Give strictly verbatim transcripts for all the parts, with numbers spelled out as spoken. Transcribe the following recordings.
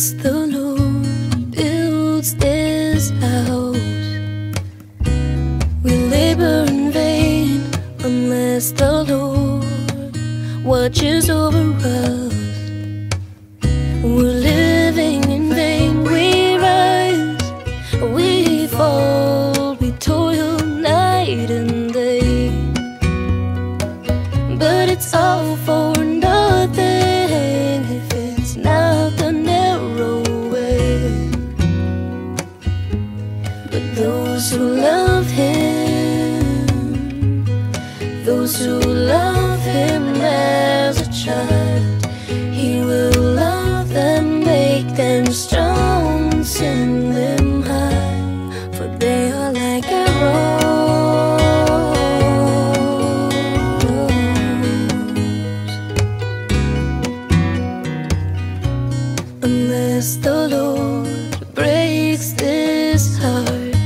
Unless the Lord builds this house, we labor in vain. Unless the Lord watches over us, we're living in vain. We rise, we fall, we toil night and day, but it's all for nothing if it's not the narrow way. But those who love Him, those who love Him as a child, He will love them, make them strong, send them high, for they are like arrows. Unless the Lord breaks this heart,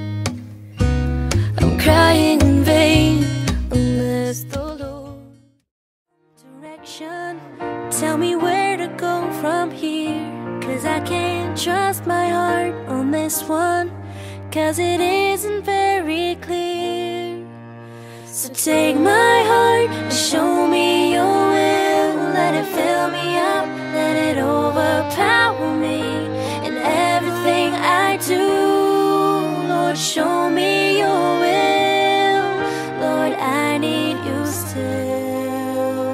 I'm crying in vain. Unless the Lord direction, tell me where to go from here, 'cause I can't trust my heart on this one, 'cause it isn't very clear. So take my heart and show me your will. Let it fill me up, let it overpower me in everything I do. Lord, show me your will. Lord, I need you still.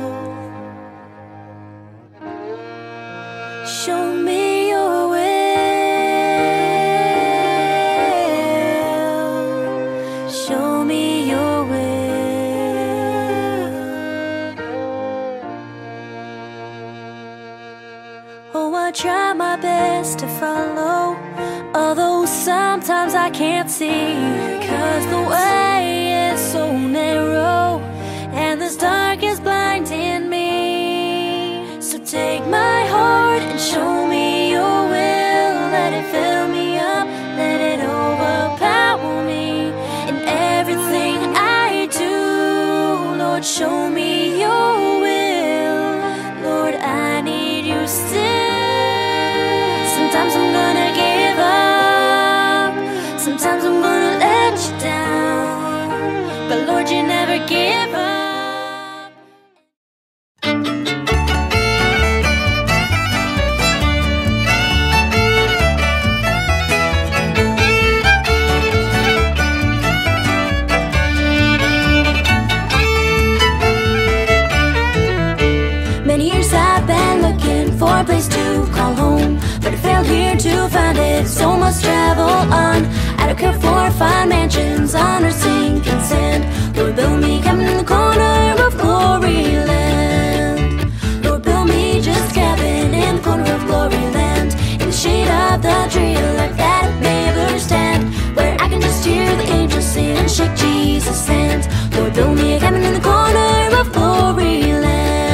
Show me your will. Show me your will. Oh, I try my best to follow, although sometimes I can't see, 'cause the way is so narrow and this dark is blinding me. So take my heart and show me your will. Let it fill me up, let it overpower me in everything I do. Lord, show me your will. Lord, I need you still. Sometimes I'm gonna give up, sometimes I'm gonna let you down, but Lord, you never give up. Many years I've been looking for a place to call home, but I failed here to find it, so must travel on. I don't care for fine mansions on our sinking sand. Lord, build me cabin in the corner of glory land. Lord, build me just a cabin in the corner of glory land, in the shade of the tree of life that it may ever stand, where I can just hear the angels sing and shake Jesus' hand. Lord, build me a cabin in the corner of glory land.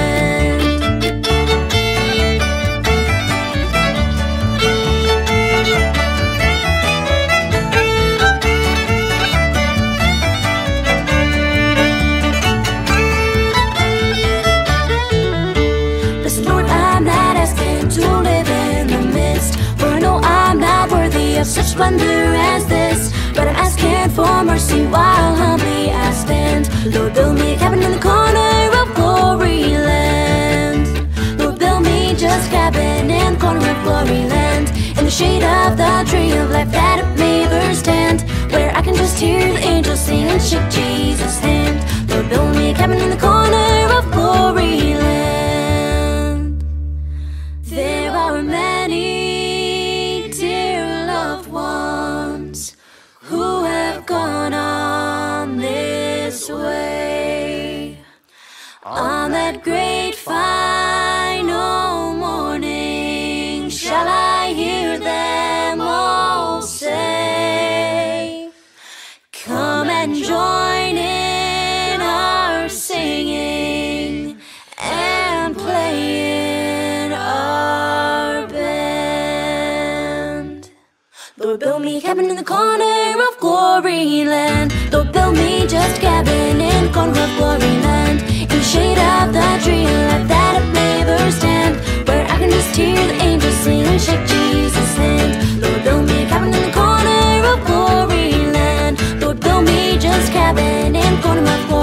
Of such splendor as this, but I'm asking for mercy while humbly I stand. Lord, build me a cabin in the corner of glory land. Lord, build me just a cabin in the corner of glory land, in the shade of the tree of life that it may ever stand, where I can just hear the angels sing and shake Jesus' hand. Lord, build me a cabin in the corner of glory land. There are many ones who have gone on this way. On that great final morning, shall I hear them all say, come and join in our singing and playing our band. Lord, build me a cabin in the corner of glory land. Lord, build me just a cabin in the corner of glory land, in the shade of the tree of life that it may ever stand, where I can just hear the angels sing and shake phone in my phone.